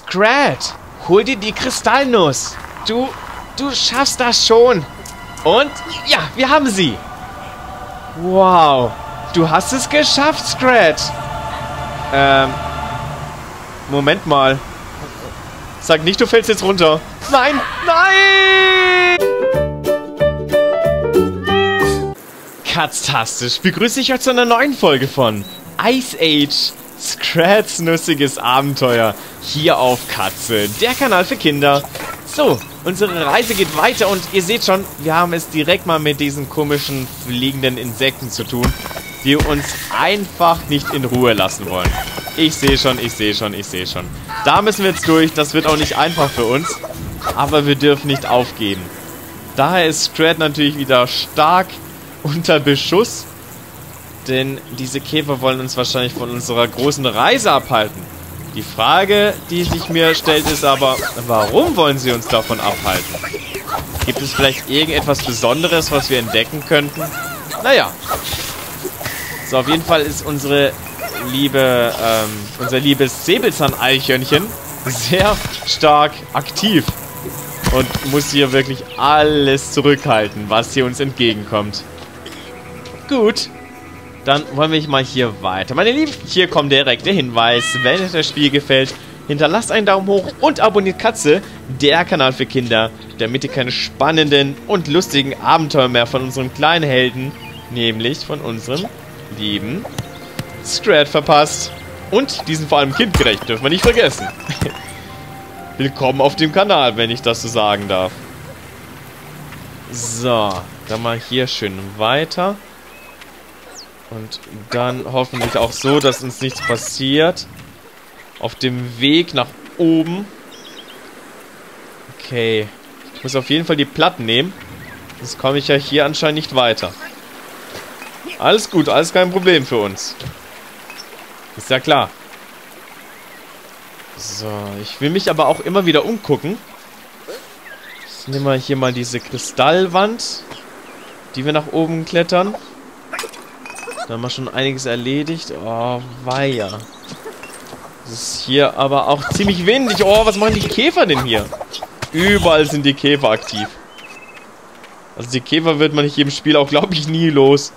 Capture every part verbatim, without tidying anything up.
Scrat, hol dir die Kristallnuss. Du, du schaffst das schon. Und, ja, wir haben sie. Wow, du hast es geschafft, Scrat. Ähm, Moment mal. Sag nicht, du fällst jetzt runter. Nein, nein! Katztastisch, begrüße ich euch zu einer neuen Folge von Ice Age, Scrats nussiges Abenteuer, hier auf Katze, der Kanal für Kinder. So, unsere Reise geht weiter und ihr seht schon, wir haben es direkt mal mit diesen komischen fliegenden Insekten zu tun, die uns einfach nicht in Ruhe lassen wollen. Ich sehe schon, ich sehe schon, ich sehe schon. Da müssen wir jetzt durch, das wird auch nicht einfach für uns, aber wir dürfen nicht aufgeben. Daher ist Scrat natürlich wieder stark unter Beschuss, denn diese Käfer wollen uns wahrscheinlich von unserer großen Reise abhalten. Die Frage, die sich mir stellt, ist aber, warum wollen sie uns davon abhalten? Gibt es vielleicht irgendetwas Besonderes, was wir entdecken könnten? Naja. So, auf jeden Fall ist unsere liebe, ähm, unser liebes Säbelzahn-Eichhörnchen sehr stark aktiv und muss hier wirklich alles zurückhalten, was hier uns entgegenkommt. Gut. Dann wollen wir mal hier weiter. Meine Lieben, hier kommt direkt der Hinweis, wenn euch das Spiel gefällt, hinterlasst einen Daumen hoch und abonniert Katze, der Kanal für Kinder, damit ihr keine spannenden und lustigen Abenteuer mehr von unserem kleinen Helden, nämlich von unserem lieben Scrat verpasst. Und diesen vor allem kindgerecht, dürfen wir nicht vergessen. Willkommen auf dem Kanal, wenn ich das so sagen darf. So, dann mal hier schön weiter. Und dann hoffentlich auch so, dass uns nichts passiert. Auf dem Weg nach oben. Okay. Ich muss auf jeden Fall die Platten nehmen. Sonst komme ich ja hier anscheinend nicht weiter. Alles gut, alles kein Problem für uns. Ist ja klar. So, ich will mich aber auch immer wieder umgucken. Ich nehme mal hier mal diese Kristallwand, die wir nach oben klettern. Da haben wir schon einiges erledigt. Oh, weia. Das ist hier aber auch ziemlich windig. Oh, was machen die Käfer denn hier? Überall sind die Käfer aktiv. Also die Käfer wird man hier im Spiel auch, glaube ich, nie los.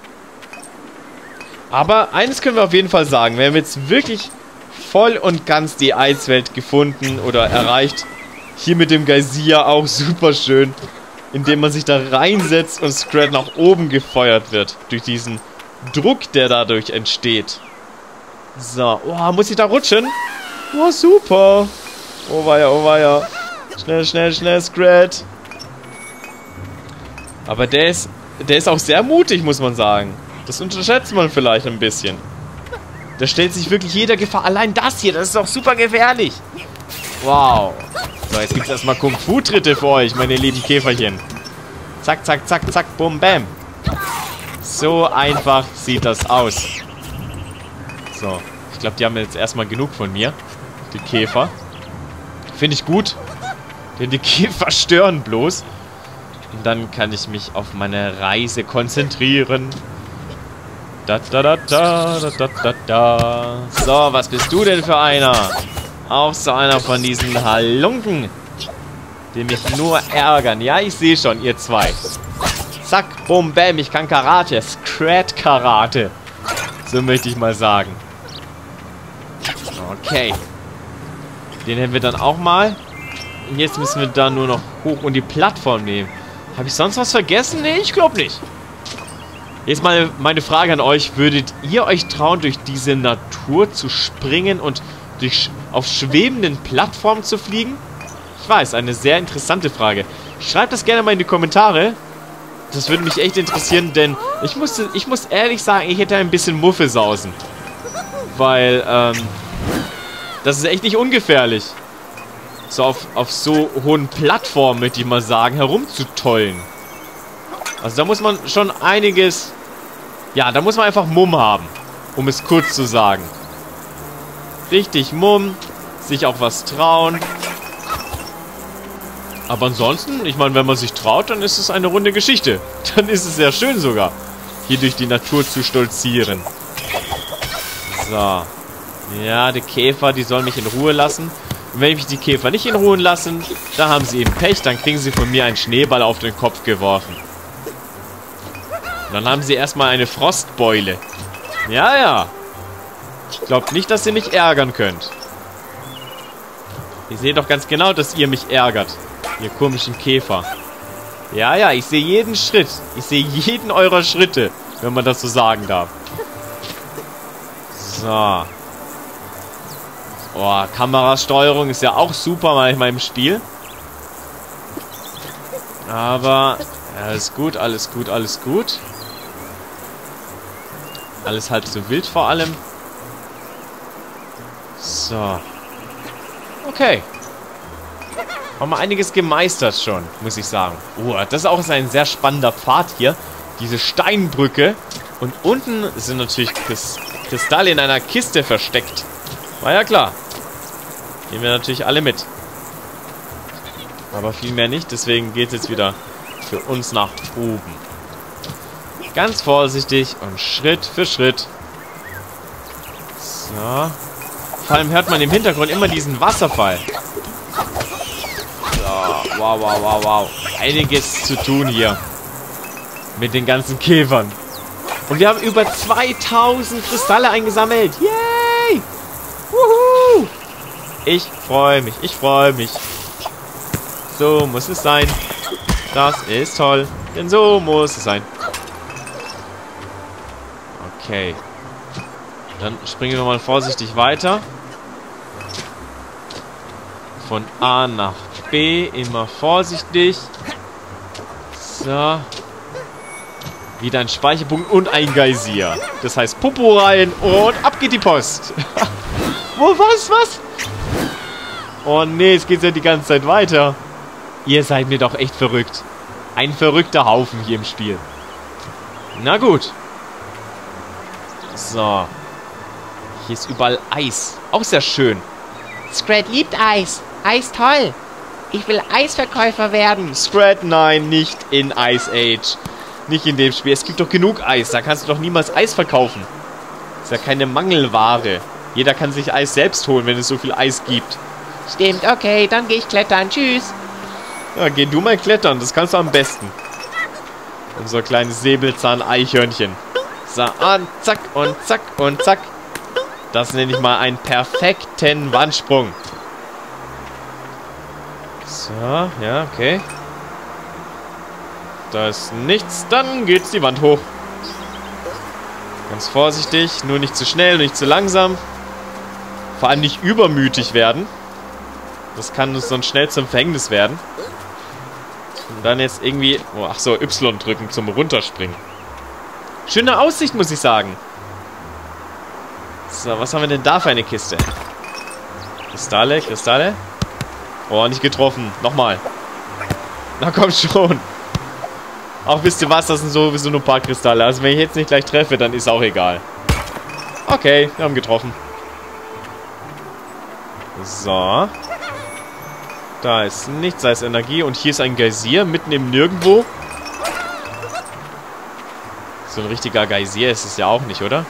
Aber eines können wir auf jeden Fall sagen. Wir haben jetzt wirklich voll und ganz die Eiswelt gefunden oder erreicht. Hier mit dem Geysir auch super schön. Indem man sich da reinsetzt und Scrat nach oben gefeuert wird. Durch diesen Druck, der dadurch entsteht. So, oh, muss ich da rutschen? Oh, super. Oh weia, oh weia. Schnell, schnell, schnell, Scrat. Aber der ist, der ist auch sehr mutig, muss man sagen. Das unterschätzt man vielleicht ein bisschen. Der stellt sich wirklich jeder Gefahr. Allein das hier, das ist auch super gefährlich. Wow. So, jetzt gibt es erstmal Kung-Fu-Tritte für euch, meine lieben Käferchen. Zack, zack, zack, zack, bum, bam. So einfach sieht das aus. So, ich glaube, die haben jetzt erstmal genug von mir. Die Käfer. Finde ich gut. Denn die Käfer stören bloß. Und dann kann ich mich auf meine Reise konzentrieren. Da, da, da, da, da, da, da, da. So, was bist du denn für einer? Auch so einer von diesen Halunken, die mich nur ärgern. Ja, ich sehe schon, ihr zwei. Zack, bum, bam, ich kann Karate. Scrat-Karate. So möchte ich mal sagen. Okay. Den hätten wir dann auch mal. Und jetzt müssen wir da nur noch hoch und die Plattform nehmen. Habe ich sonst was vergessen? Nee, ich glaube nicht. Jetzt mal meine Frage an euch. Würdet ihr euch trauen, durch diese Natur zu springen und durch, auf schwebenden Plattformen zu fliegen? Ich weiß, eine sehr interessante Frage. Schreibt das gerne mal in die Kommentare. Das würde mich echt interessieren, denn ich musste, ich muss ehrlich sagen, ich hätte ein bisschen Muffelsausen. Weil, ähm, das ist echt nicht ungefährlich. So auf, auf so hohen Plattformen, möchte ich mal sagen, herumzutollen. Also da muss man schon einiges, ja, da muss man einfach Mumm haben, um es kurz zu sagen. Richtig Mumm, sich auch was trauen. Aber ansonsten, ich meine, wenn man sich traut, dann ist es eine runde Geschichte. Dann ist es sehr schön sogar, hier durch die Natur zu stolzieren. So. Ja, die Käfer, die sollen mich in Ruhe lassen. Und wenn mich die Käfer nicht in Ruhe lassen, dann haben sie eben Pech, dann kriegen sie von mir einen Schneeball auf den Kopf geworfen. Und dann haben sie erstmal eine Frostbeule. Ja, ja. Ich glaube nicht, dass ihr mich ärgern könnt. Ihr seht doch ganz genau, dass ihr mich ärgert. Ihr komischen Käfer. Ja, ja, ich sehe jeden Schritt. Ich sehe jeden eurer Schritte, wenn man das so sagen darf. So. Oh, Kamerasteuerung ist ja auch super manchmal im Spiel. Aber, ja, alles gut, alles gut, alles gut. Alles halb so wild vor allem. So. Okay. Haben wir einiges gemeistert schon, muss ich sagen. Oh, das ist auch ein sehr spannender Pfad hier. Diese Steinbrücke. Und unten sind natürlich Kristalle in einer Kiste versteckt. War ja klar. Nehmen wir natürlich alle mit. Aber viel mehr nicht, deswegen geht es jetzt wieder für uns nach oben. Ganz vorsichtig und Schritt für Schritt. So. Vor allem hört man im Hintergrund immer diesen Wasserfall. So, wow, wow, wow, wow. Einiges zu tun hier. Mit den ganzen Käfern. Und wir haben über zweitausend Kristalle eingesammelt. Yay! Wuhu! Ich freue mich, ich freue mich. So muss es sein. Das ist toll. Denn so muss es sein. Okay. Dann springen wir mal vorsichtig weiter. Von A nach B. Immer vorsichtig. So. Wieder ein Speicherpunkt und ein Geysir. Das heißt Popo rein und ab geht die Post. Wo, was, was? Oh nee, es geht ja die ganze Zeit weiter. Ihr seid mir doch echt verrückt. Ein verrückter Haufen hier im Spiel. Na gut. So. Hier ist überall Eis. Auch sehr schön. Scrat liebt Eis. Eis toll. Ich will Eisverkäufer werden. Scrat, nein, nicht in Ice Age. Nicht in dem Spiel. Es gibt doch genug Eis. Da kannst du doch niemals Eis verkaufen. Ist ja keine Mangelware. Jeder kann sich Eis selbst holen, wenn es so viel Eis gibt. Stimmt, okay, dann gehe ich klettern. Tschüss. Ja, geh du mal klettern. Das kannst du am besten. Unser kleines Säbelzahn-Eichhörnchen. So, und zack, und zack, und zack. Das nenne ich mal einen perfekten Wandsprung. So, ja, okay. Da ist nichts, dann geht's die Wand hoch. Ganz vorsichtig, nur nicht zu schnell, nicht zu langsam. Vor allem nicht übermütig werden. Das kann uns sonst schnell zum Verhängnis werden. Und dann jetzt irgendwie... Oh, ach so, Y drücken zum Runterspringen. Schöne Aussicht, muss ich sagen. So, was haben wir denn da für eine Kiste? Kristalle, Kristalle. Oh, nicht getroffen. Nochmal. Na komm schon. Auch wisst ihr was, das sind sowieso nur ein paar Kristalle. Also wenn ich jetzt nicht gleich treffe, dann ist auch egal. Okay, wir haben getroffen. So. Da ist nichts, da ist Energie. Und hier ist ein Geysir, mitten im Nirgendwo. So ein richtiger Geysir ist es ja auch nicht, oder?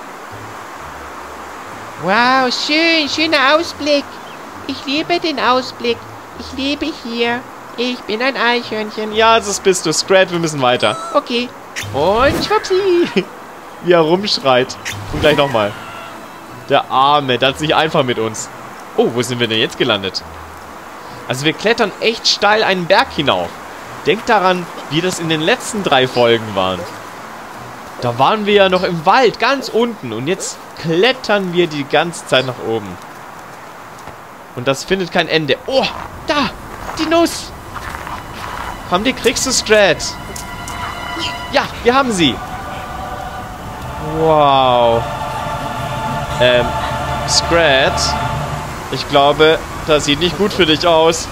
Wow, schön, schöner Ausblick. Ich liebe den Ausblick. Ich lebe hier. Ich bin ein Eichhörnchen. Ja, das bist du. Scrat, wir müssen weiter. Okay. Und schwuppsi. Wie er rumschreit. Und gleich nochmal. Der Arme, der hat sich einfach mit uns. Oh, wo sind wir denn jetzt gelandet? Also wir klettern echt steil einen Berg hinauf. Denkt daran, wie das in den letzten drei Folgen waren. Da waren wir ja noch im Wald, ganz unten. Und jetzt klettern wir die ganze Zeit nach oben. Und das findet kein Ende. Oh, da, die Nuss. Komm, die kriegst du, Scrat. Ja, wir haben sie. Wow. Ähm, Scrat, ich glaube, das sieht nicht gut für dich aus.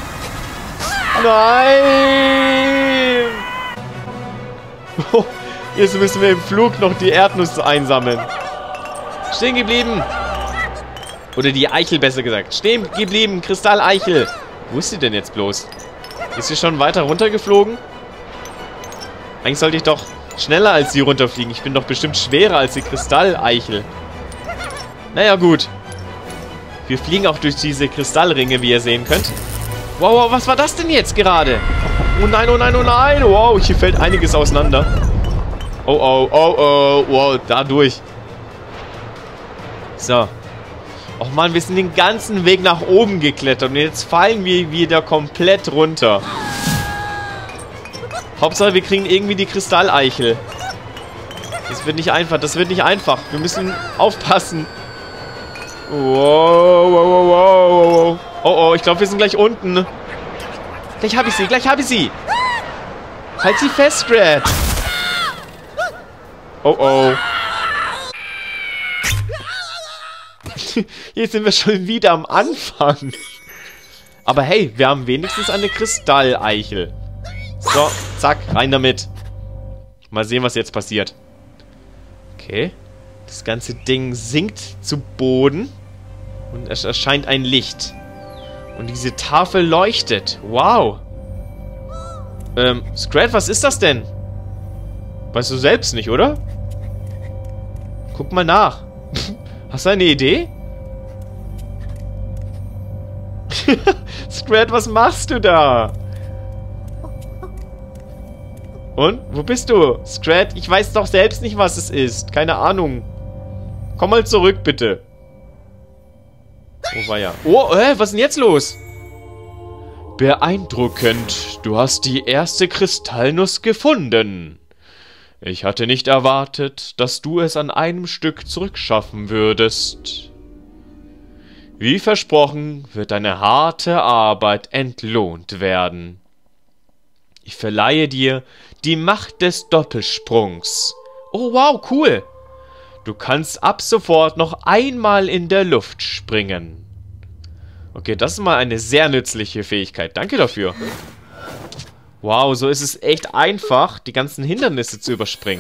Nein! Oh, jetzt müssen wir im Flug noch die Erdnuss einsammeln. Stehen geblieben. Oder die Eichel, besser gesagt. Stehen geblieben, Kristalleichel. Wo ist sie denn jetzt bloß? Ist sie schon weiter runtergeflogen? Eigentlich sollte ich doch schneller als sie runterfliegen. Ich bin doch bestimmt schwerer als die Kristalleichel. Naja, gut. Wir fliegen auch durch diese Kristallringe, wie ihr sehen könnt. Wow, wow, was war das denn jetzt gerade? Oh nein, oh nein, oh nein. Wow, hier fällt einiges auseinander. Oh, oh, oh, oh. Wow, da durch. So. Och man, wir sind den ganzen Weg nach oben geklettert. Und jetzt fallen wir wieder komplett runter. Hauptsache, wir kriegen irgendwie die Kristalleichel. Das wird nicht einfach, das wird nicht einfach. Wir müssen aufpassen. Wow, wow, wow, wow, wow. Oh, oh, ich glaube, wir sind gleich unten. Gleich habe ich sie, gleich habe ich sie. Halt sie fest, Scrat. Oh, oh. Jetzt sind wir schon wieder am Anfang. Aber hey, wir haben wenigstens eine Kristalleichel. So, zack, rein damit. Mal sehen, was jetzt passiert. Okay. Das ganze Ding sinkt zu Boden. Und es erscheint ein Licht. Und diese Tafel leuchtet. Wow. Ähm, Scrat, was ist das denn? Weißt du selbst nicht, oder? Guck mal nach. Hast du eine Idee? Scrat, was machst du da? Und? Wo bist du? Scrat, ich weiß doch selbst nicht, was es ist. Keine Ahnung. Komm mal zurück, bitte. Wo war ja? Oh, hä? Was ist denn jetzt los? Beeindruckend. Du hast die erste Kristallnuss gefunden. Ich hatte nicht erwartet, dass du es an einem Stück zurückschaffen würdest. Wie versprochen, wird deine harte Arbeit entlohnt werden. Ich verleihe dir die Macht des Doppelsprungs. Oh, wow, cool. Du kannst ab sofort noch einmal in der Luft springen. Okay, das ist mal eine sehr nützliche Fähigkeit. Danke dafür. Wow, so ist es echt einfach, die ganzen Hindernisse zu überspringen.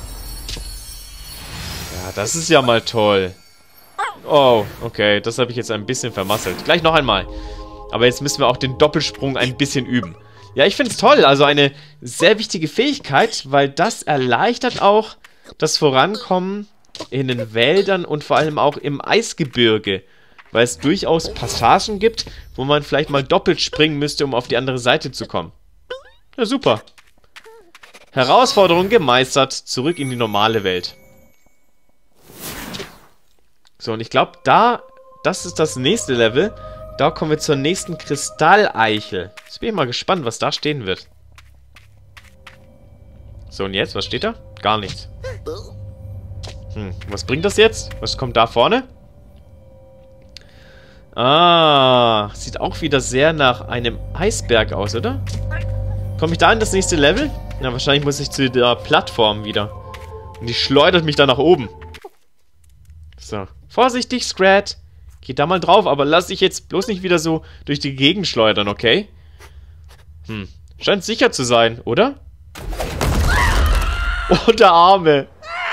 Ja, das ist ja mal toll. Oh, okay, das habe ich jetzt ein bisschen vermasselt. Gleich noch einmal. Aber jetzt müssen wir auch den Doppelsprung ein bisschen üben. Ja, ich finde es toll. Also eine sehr wichtige Fähigkeit, weil das erleichtert auch das Vorankommen in den Wäldern und vor allem auch im Eisgebirge. Weil es durchaus Passagen gibt, wo man vielleicht mal doppelt springen müsste, um auf die andere Seite zu kommen. Ja, super. Herausforderung gemeistert. Zurück in die normale Welt. So, und ich glaube, da, das ist das nächste Level. Da kommen wir zur nächsten Kristalleichel. Jetzt bin ich mal gespannt, was da stehen wird. So, und jetzt? Was steht da? Gar nichts. Hm, was bringt das jetzt? Was kommt da vorne? Ah, sieht auch wieder sehr nach einem Eisberg aus, oder? Komme ich da in das nächste Level? Na, wahrscheinlich muss ich zu der Plattform wieder. Und die schleudert mich da nach oben. So. Vorsichtig, Scrat. Geh da mal drauf, aber lass dich jetzt bloß nicht wieder so durch die Gegend schleudern, okay? Hm. Scheint sicher zu sein, oder? Oh, der Arme.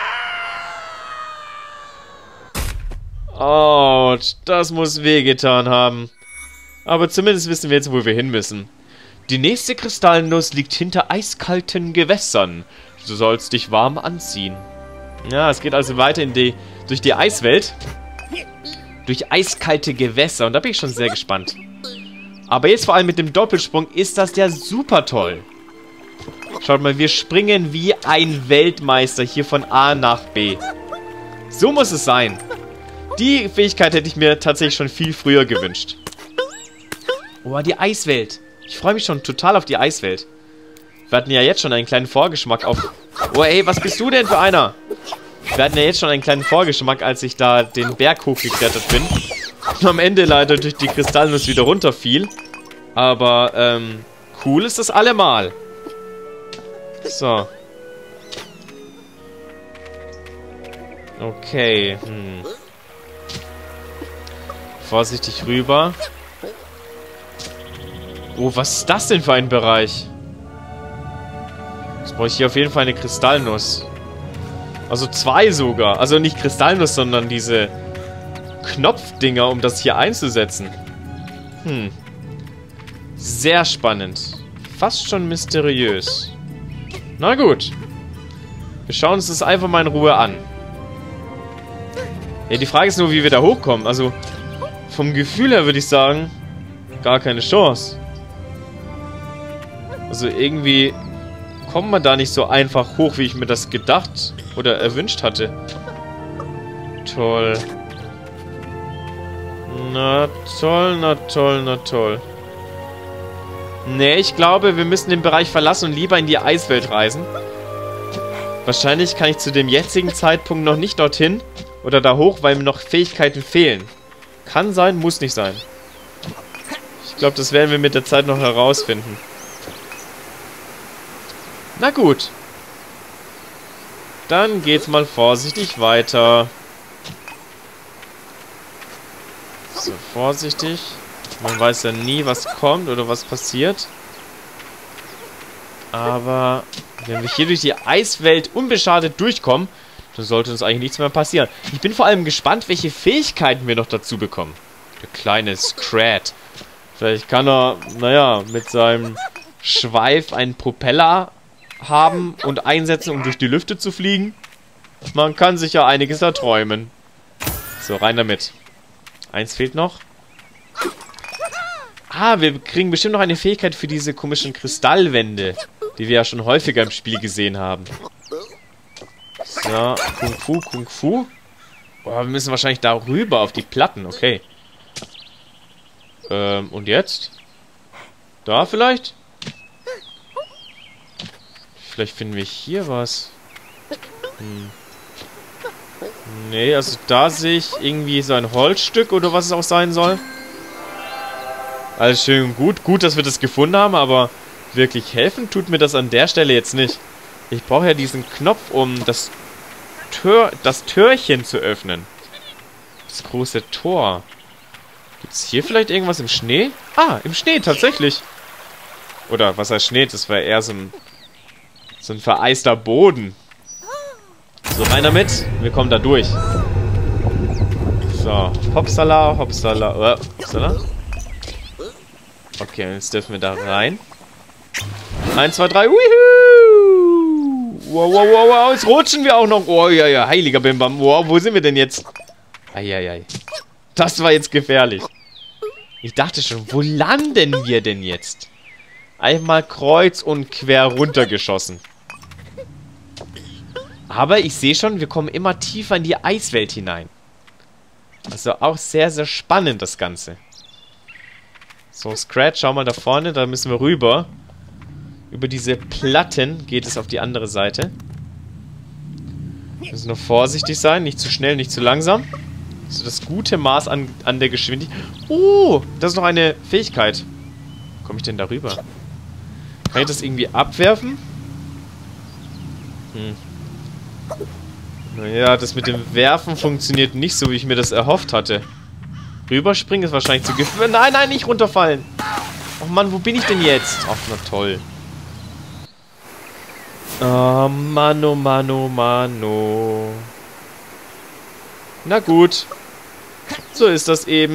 Autsch, das muss wehgetan haben. Aber zumindest wissen wir jetzt, wo wir hin müssen. Die nächste Kristallnuss liegt hinter eiskalten Gewässern. Du sollst dich warm anziehen. Ja, es geht also weiter in die, durch die Eiswelt. Durch eiskalte Gewässer. Und da bin ich schon sehr gespannt. Aber jetzt vor allem mit dem Doppelsprung ist das ja super toll. Schaut mal, wir springen wie ein Weltmeister hier von A nach B. So muss es sein. Die Fähigkeit hätte ich mir tatsächlich schon viel früher gewünscht. Oh, die Eiswelt. Ich freue mich schon total auf die Eiswelt. Wir hatten ja jetzt schon einen kleinen Vorgeschmack auf... Oh, ey, was bist du denn für einer? Wir hatten ja jetzt schon einen kleinen Vorgeschmack, als ich da den Berg hochgeklettert bin. Und am Ende leider durch die Kristallnuss wieder runterfiel. Aber, ähm, cool ist das allemal. So. Okay, hm. Vorsichtig rüber. Oh, was ist das denn für ein Bereich? Jetzt brauche ich hier auf jeden Fall eine Kristallnuss. Also zwei sogar. Also nicht Kristallnuss, sondern diese Knopfdinger, um das hier einzusetzen. Hm. Sehr spannend. Fast schon mysteriös. Na gut. Wir schauen uns das einfach mal in Ruhe an. Ja, die Frage ist nur, wie wir da hochkommen. Also, vom Gefühl her würde ich sagen, gar keine Chance. Also irgendwie kommt man da nicht so einfach hoch, wie ich mir das gedacht oder erwünscht hatte. Toll. Na toll, na toll, na toll. Nee, ich glaube, wir müssen den Bereich verlassen und lieber in die Eiswelt reisen. Wahrscheinlich kann ich zu dem jetzigen Zeitpunkt noch nicht dorthin oder da hoch, weil mir noch Fähigkeiten fehlen. Kann sein, muss nicht sein. Ich glaube, das werden wir mit der Zeit noch herausfinden. Na gut. Dann geht's mal vorsichtig weiter. So, vorsichtig. Man weiß ja nie, was kommt oder was passiert. Aber wenn wir hier durch die Eiswelt unbeschadet durchkommen, dann sollte uns eigentlich nichts mehr passieren. Ich bin vor allem gespannt, welche Fähigkeiten wir noch dazu bekommen. Der kleine Scrat. Vielleicht kann er, naja, mit seinem Schweif einen Propeller haben und einsetzen, um durch die Lüfte zu fliegen. Man kann sich ja einiges erträumen. So, rein damit. Eins fehlt noch. Ah, wir kriegen bestimmt noch eine Fähigkeit für diese komischen Kristallwände, die wir ja schon häufiger im Spiel gesehen haben. So, Kung Fu, Kung Fu. Boah, wir müssen wahrscheinlich da rüber auf die Platten, okay. Ähm, und jetzt? Da vielleicht? Vielleicht finden wir hier was. Hm. Nee, also da sehe ich irgendwie so ein Holzstück oder was es auch sein soll. Alles schön und gut. Gut, dass wir das gefunden haben, aber wirklich helfen tut mir das an der Stelle jetzt nicht. Ich brauche ja diesen Knopf, um das Tür, das Türchen zu öffnen. Das große Tor. Gibt es hier vielleicht irgendwas im Schnee? Ah, im Schnee, tatsächlich. Oder was heißt Schnee? Das war eher so ein, so ein vereister Boden. So, rein damit. Wir kommen da durch. So, hopsala, hopsala. Uh, hopsala. Okay, jetzt dürfen wir da rein. Eins, zwei, drei. Wuhu! Wow, wow, wow, wow. Jetzt rutschen wir auch noch. Oh, ja, ja. Heiliger Bimbam. Wow, wo sind wir denn jetzt? Eieiei. Das war jetzt gefährlich. Ich dachte schon, wo landen wir denn jetzt? Einmal kreuz und quer runtergeschossen. Aber ich sehe schon, wir kommen immer tiefer in die Eiswelt hinein. Also auch sehr, sehr spannend das Ganze. So, Scratch, schau mal da vorne, da müssen wir rüber. Über diese Platten geht es auf die andere Seite. Wir müssen nur vorsichtig sein, nicht zu schnell, nicht zu langsam. So das gute Maß an, an der Geschwindigkeit. Oh, das ist noch eine Fähigkeit. Wie komme ich denn da rüber? Kann ich das irgendwie abwerfen? Hm. Naja, das mit dem Werfen funktioniert nicht so, wie ich mir das erhofft hatte. Rüberspringen ist wahrscheinlich zu gefährlich. Nein, nein, nicht runterfallen. Oh Mann, wo bin ich denn jetzt? Ach, na toll. Oh Mann, oh Mann, oh Mann, oh. Na gut. So ist das eben.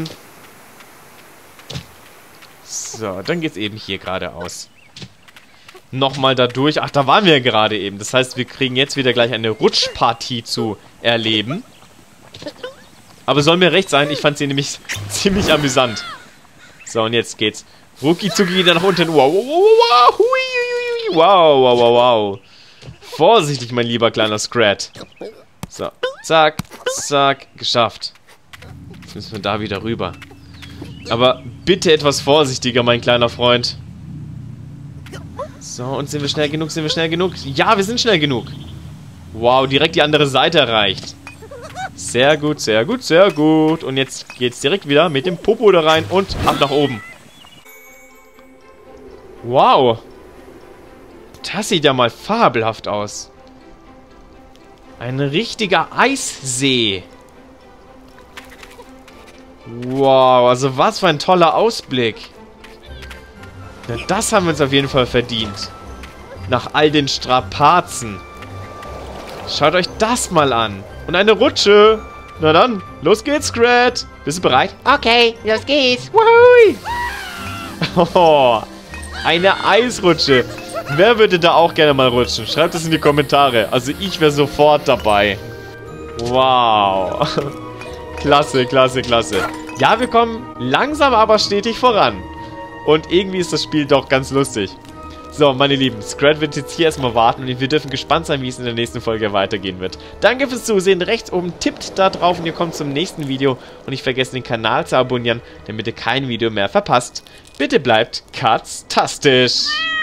So, dann geht's eben hier geradeaus. Nochmal da durch. Ach, da waren wir gerade eben. Das heißt, wir kriegen jetzt wieder gleich eine Rutschpartie zu erleben. Aber soll mir recht sein, ich fand sie nämlich ziemlich amüsant. So, und jetzt geht's. Rucki zucki wieder nach unten. Wow, wow, wow, wow, wow, wow, wow, wow. Vorsichtig, mein lieber kleiner Scrat. So, zack, zack, geschafft. Jetzt müssen wir da wieder rüber. Aber bitte etwas vorsichtiger, mein kleiner Freund. So, und sind wir schnell genug? Sind wir schnell genug? Ja, wir sind schnell genug. Wow, direkt die andere Seite erreicht. Sehr gut, sehr gut, sehr gut. Und jetzt geht's direkt wieder mit dem Popo da rein und ab nach oben. Wow. Das sieht ja mal fabelhaft aus. Ein richtiger Eissee. Wow, also was für ein toller Ausblick. Ja, das haben wir uns auf jeden Fall verdient. Nach all den Strapazen. Schaut euch das mal an. Und eine Rutsche. Na dann, los geht's, Scrat. Bist du bereit? Okay, los geht's. Wuhui. Oh, eine Eisrutsche. Wer würde da auch gerne mal rutschen? Schreibt es in die Kommentare. Also ich wäre sofort dabei. Wow. Klasse, klasse, klasse. Ja, wir kommen langsam aber stetig voran. Und irgendwie ist das Spiel doch ganz lustig. So, meine Lieben, Scrat wird jetzt hier erstmal warten und wir dürfen gespannt sein, wie es in der nächsten Folge weitergehen wird. Danke fürs Zusehen. Rechts oben tippt da drauf und ihr kommt zum nächsten Video. Und nicht vergessen, den Kanal zu abonnieren, damit ihr kein Video mehr verpasst. Bitte bleibt katztastisch.